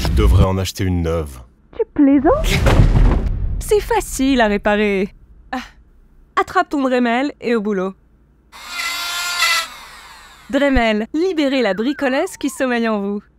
Je devrais en acheter une neuve. Tu plaisantes? C'est facile à réparer. Ah, attrape ton Dremel et au boulot. Dremel, libérez la bricolesse qui sommeille en vous.